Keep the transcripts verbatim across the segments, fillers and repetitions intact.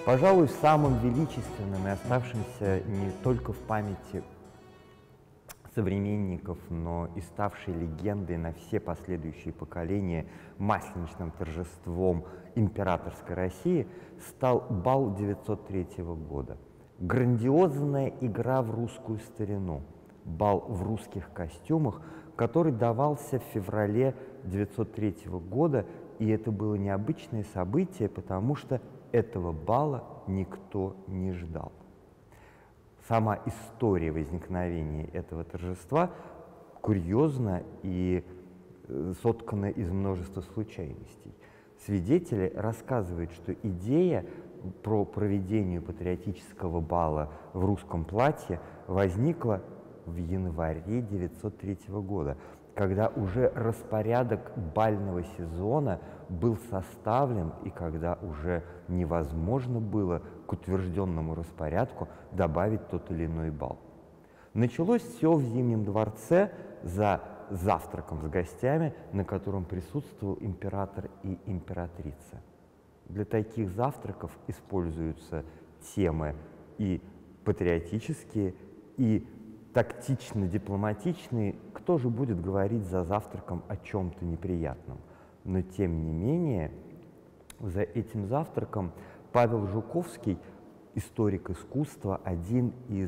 Пожалуй, самым величественным и оставшимся не только в памяти современников, но и ставшей легендой на все последующие поколения масленичным торжеством императорской России стал бал девятьсот третьего года. Грандиозная игра в русскую старину, бал в русских костюмах, который давался в феврале девятьсот третьего года, и это было необычное событие, потому что этого бала никто не ждал. Сама история возникновения этого торжества курьезна и соткана из множества случайностей. Свидетели рассказывают, что идея про проведение патриотического бала в русском платье возникла в январе девятьсот третьего года, когда уже распорядок бального сезона был составлен и когда уже невозможно было к утвержденному распорядку добавить тот или иной бал. Началось все в Зимнем дворце за завтраком с гостями, на котором присутствовал император и императрица. Для таких завтраков используются темы и патриотические, и тактично-дипломатичные. Кто же будет говорить за завтраком о чем-то неприятном? Но тем не менее, за этим завтраком Павел Жуковский, историк искусства, один из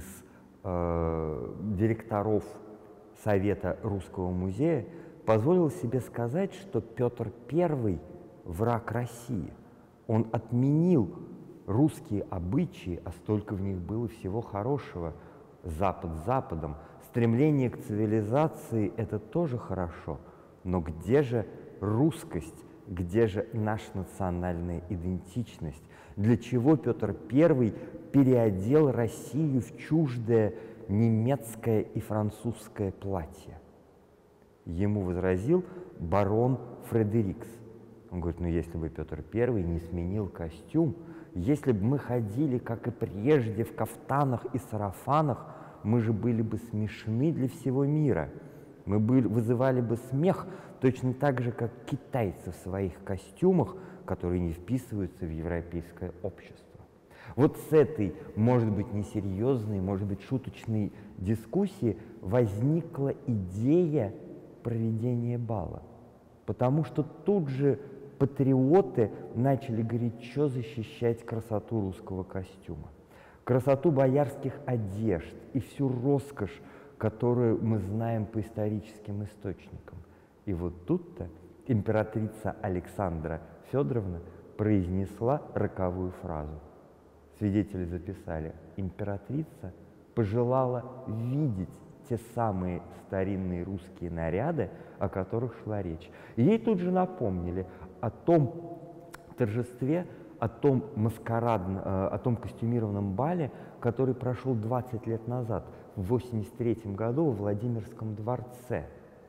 э, директоров Совета Русского музея, позволил себе сказать, что Петр Первый – враг России. Он отменил русские обычаи, а столько в них было всего хорошего. Запад Западом, стремление к цивилизации – это тоже хорошо, но где же русскость, где же наша национальная идентичность? Для чего Петр Первый переодел Россию в чуждое немецкое и французское платье? Ему возразил барон Фредерикс. Он говорит, ну если бы Петр Первый не сменил костюм, если бы мы ходили, как и прежде, в кафтанах и сарафанах, мы же были бы смешны для всего мира. Мы были, вызывали бы смех точно так же, как китайцы в своих костюмах, которые не вписываются в европейское общество. Вот с этой, может быть, несерьезной, может быть, шуточной дискуссии возникла идея проведения бала. Потому что тут же патриоты начали горячо защищать красоту русского костюма, красоту боярских одежд и всю роскошь, которую мы знаем по историческим источникам. И вот тут-то императрица Александра Федоровна произнесла роковую фразу. Свидетели записали: императрица пожелала видеть те самые старинные русские наряды, о которых шла речь. И ей тут же напомнили о том торжестве, о том маскарадном, о том костюмированном бале, который прошел двадцать лет назад, в восемьдесят третьем году во Владимирском дворце.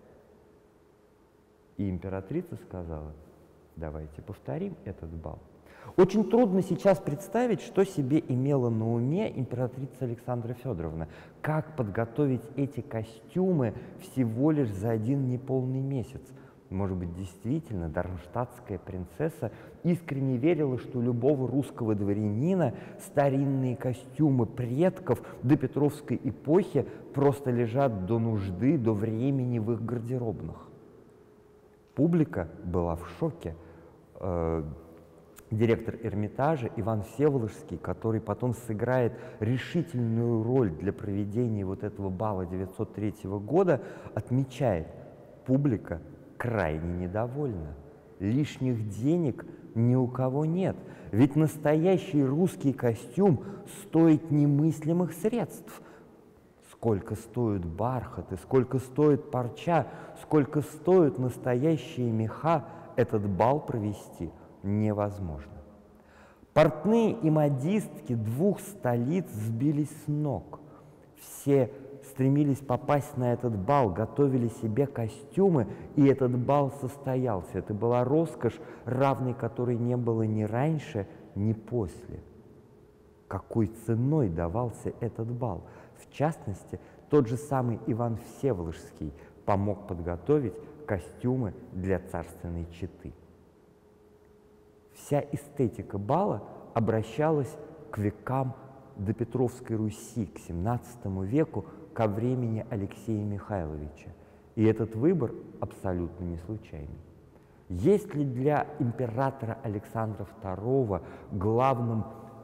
И императрица сказала: давайте повторим этот бал. Очень трудно сейчас представить, что себе имела на уме императрица Александра Федоровна, как подготовить эти костюмы всего лишь за один неполный месяц. Может быть, действительно, дармштадтская принцесса искренне верила, что у любого русского дворянина старинные костюмы предков до Петровской эпохи просто лежат до нужды, до времени в их гардеробных. Публика была в шоке. Директор Эрмитажа Иван Всеволожский, который потом сыграет решительную роль для проведения вот этого бала девятьсот третьего года, отмечает: публика крайне недовольна. Лишних денег ни у кого нет. Ведь настоящий русский костюм стоит немыслимых средств. Сколько стоит бархат и сколько стоит парча, сколько стоят настоящие меха, этот бал провести невозможно. Портные и модистки двух столиц сбились с ног. Все стремились попасть на этот бал, готовили себе костюмы, и этот бал состоялся. Это была роскошь, равной которой не было ни раньше, ни после. Какой ценой давался этот бал? В частности, тот же самый Иван Всеволожский помог подготовить костюмы для царственной четы. Вся эстетика бала обращалась к векам допетровской Руси, к семнадцатому веку, ко времени Алексея Михайловича. И этот выбор абсолютно не случайный. Есть ли для императора Александра второго главным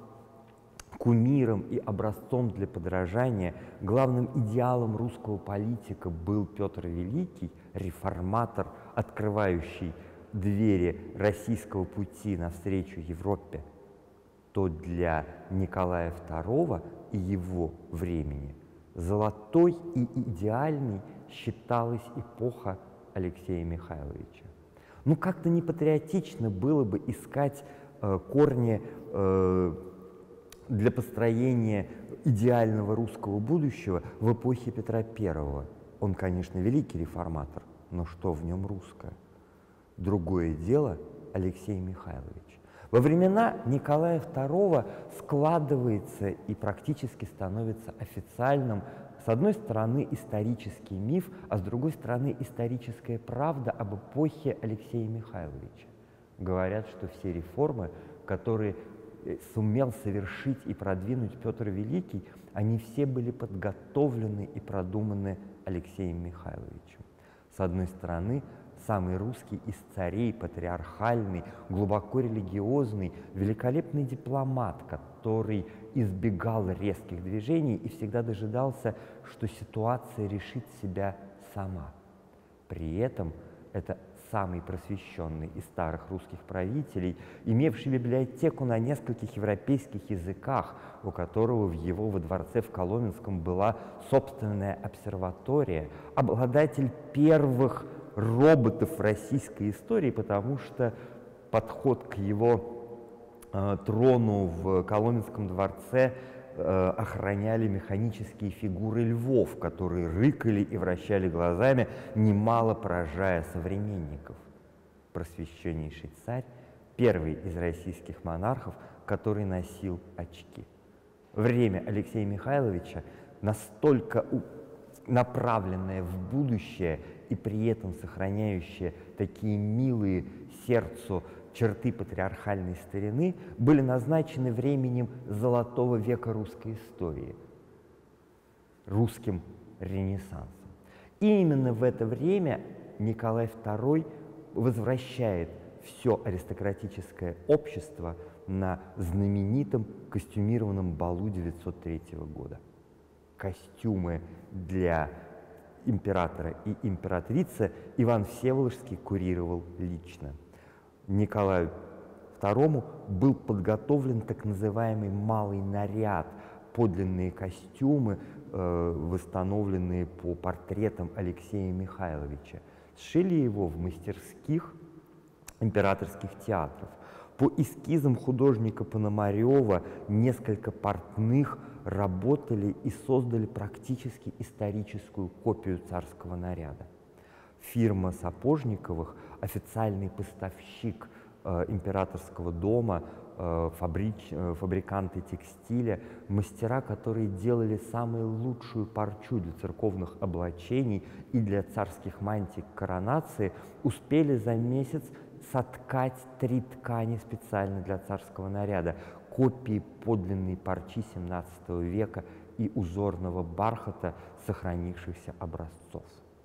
кумиром и образцом для подражания, главным идеалом русского политика был Петр Великий, реформатор, открывающий двери российского пути навстречу Европе, то для Николая второго и его времени золотой и идеальной считалась эпоха Алексея Михайловича. Ну, как-то не патриотично было бы искать э, корни э, для построения идеального русского будущего в эпохе Петра Первого. Он, конечно, великий реформатор, но что в нем русское? Другое дело Алексей Михайлович. Во времена Николая второго складывается и практически становится официальным, с одной стороны, исторический миф, а с другой стороны, историческая правда об эпохе Алексея Михайловича. Говорят, что все реформы, которые сумел совершить и продвинуть Петр Великий, они все были подготовлены и продуманы Алексеем Михайловичем. С одной стороны, самый русский из царей, патриархальный, глубоко религиозный, великолепный дипломат, который избегал резких движений и всегда дожидался, что ситуация решит себя сама. При этом это самый просвещенный из старых русских правителей, имевший библиотеку на нескольких европейских языках, у которого в его во дворце в Коломенском была собственная обсерватория, обладатель первых роботов российской истории, потому что подход к его э, трону в Коломенском дворце э, охраняли механические фигуры львов, которые рыкали и вращали глазами, немало поражая современников. Просвещеннейший царь, первый из российских монархов, который носил очки. Время Алексея Михайловича настолько направленное в будущее и при этом сохраняющие такие милые сердцу черты патриархальной старины, были назначены временем золотого века русской истории, русским ренессансом. И именно в это время Николай второй возвращает все аристократическое общество на знаменитом костюмированном балу девятьсот третьего года. Костюмы для императора и императрицы Иван Всеволожский курировал лично. Николаю второму был подготовлен так называемый малый наряд, подлинные костюмы, э, восстановленные по портретам Алексея Михайловича. Сшили его в мастерских императорских театров. По эскизам художника Пономарева несколько портных работали и создали практически историческую копию царского наряда. Фирма Сапожниковых, официальный поставщик э, императорского дома, э, фабрич, э, фабриканты текстиля, мастера, которые делали самую лучшую парчу для церковных облачений и для царских мантий к коронации, успели за месяц соткать три ткани специально для царского наряда, копии подлинной парчи семнадцатого века и узорного бархата сохранившихся образцов.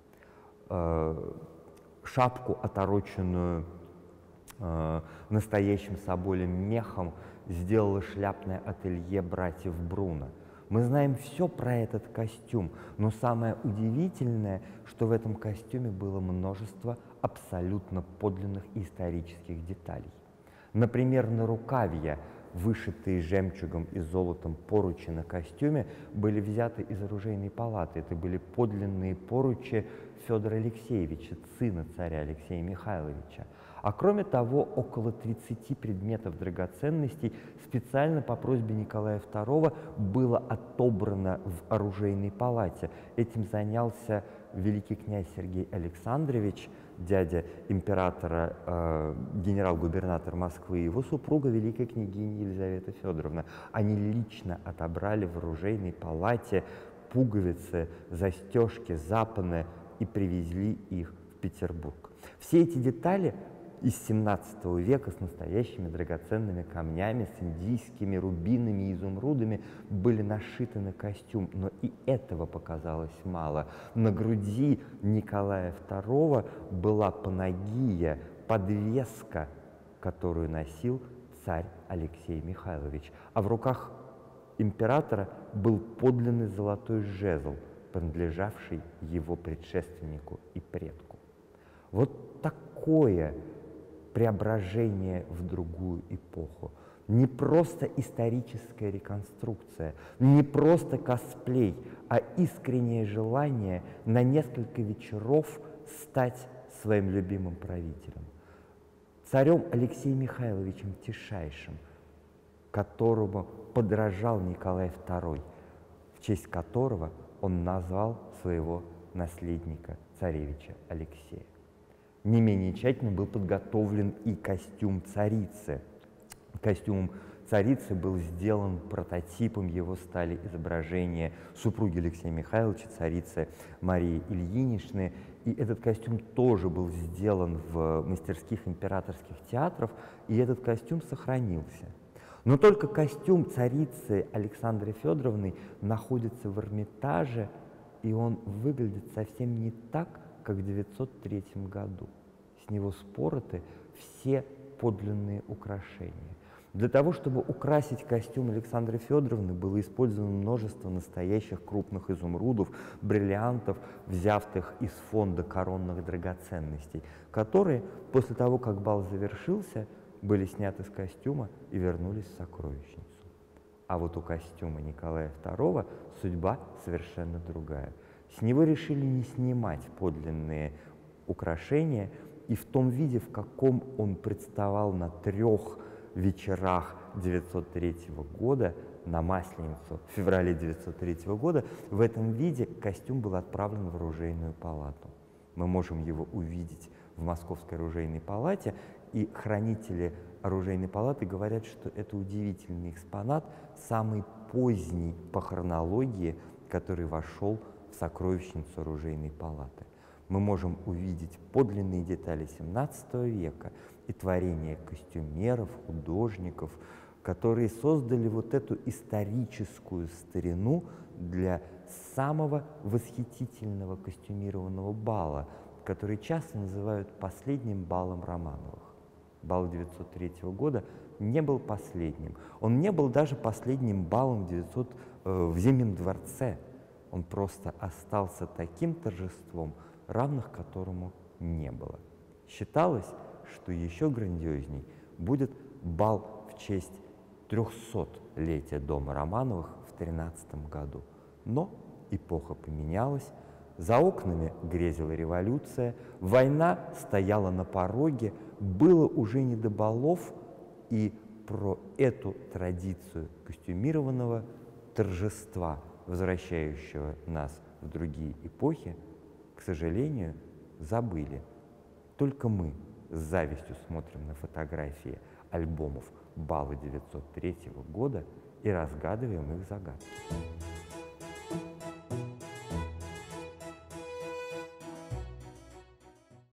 Шапку, отороченную настоящим соболем мехом, сделало шляпное ателье братьев Бруно. Мы знаем все про этот костюм, но самое удивительное, что в этом костюме было множество абсолютно подлинных исторических деталей. Например, нарукавья, вышитые жемчугом и золотом поручи на костюме, были взяты из оружейной палаты. Это были подлинные поручи Федора Алексеевича, сына царя Алексея Михайловича. А кроме того, около тридцати предметов драгоценностей специально по просьбе Николая второго было отобрано в оружейной палате. Этим занялся великий князь Сергей Александрович, дядя императора, э, генерал-губернатор Москвы, и его супруга, великая княгиня Елизавета Федоровна. Они лично отобрали в оружейной палате пуговицы, застежки, запоны и привезли их в Петербург. Все эти детали из семнадцатого века с настоящими драгоценными камнями, с индийскими рубинами и изумрудами были нашиты на костюм. Но и этого показалось мало. На груди Николая второго была панагия, подвеска, которую носил царь Алексей Михайлович. А в руках императора был подлинный золотой жезл, принадлежавший его предшественнику и предку. Вот такое преображение в другую эпоху. Не просто историческая реконструкция, не просто косплей, а искреннее желание на несколько вечеров стать своим любимым правителем. Царем Алексеем Михайловичем Тишайшим, которому подражал Николай второй, в честь которого он назвал своего наследника, царевича Алексея. Не менее тщательно был подготовлен и костюм царицы. Костюм царицы был сделан прототипом, его стали изображения супруги Алексея Михайловича, царицы Марии Ильиничны. И этот костюм тоже был сделан в мастерских императорских театров, и этот костюм сохранился. Но только костюм царицы Александры Федоровны находится в Эрмитаже, и он выглядит совсем не так, как в девятьсот третьем году. С него спороты все подлинные украшения. Для того, чтобы украсить костюм Александры Федоровны, было использовано множество настоящих крупных изумрудов, бриллиантов, взятых из фонда коронных драгоценностей, которые после того, как бал завершился, были сняты с костюма и вернулись в сокровищницу. А вот у костюма Николая второго судьба совершенно другая. С него решили не снимать подлинные украшения, и в том виде, в каком он представал на трех вечерах девятьсот третьего года, на Масленицу в феврале девятьсот третьего года, в этом виде костюм был отправлен в оружейную палату. Мы можем его увидеть в Московской оружейной палате, и хранители оружейной палаты говорят, что это удивительный экспонат, самый поздний по хронологии, который вошел в сокровищницу оружейной палаты. Мы можем увидеть подлинные детали семнадцатого века и творения костюмеров, художников, которые создали вот эту историческую старину для самого восхитительного костюмированного бала, который часто называют последним балом Романовых. Бал девятьсот третьего года не был последним. Он не был даже последним балом в, девятьсот, э, в Зимнем дворце. Он просто остался таким торжеством, равных которому не было. Считалось, что еще грандиозней будет бал в честь трехсотлетия дома Романовых в тринадцатом году. Но эпоха поменялась, за окнами грезила революция, война стояла на пороге, было уже не до балов, и про эту традицию костюмированного торжества, возвращающего нас в другие эпохи, к сожалению, забыли. Только мы с завистью смотрим на фотографии альбомов бала девятьсот третьего года и разгадываем их загадки.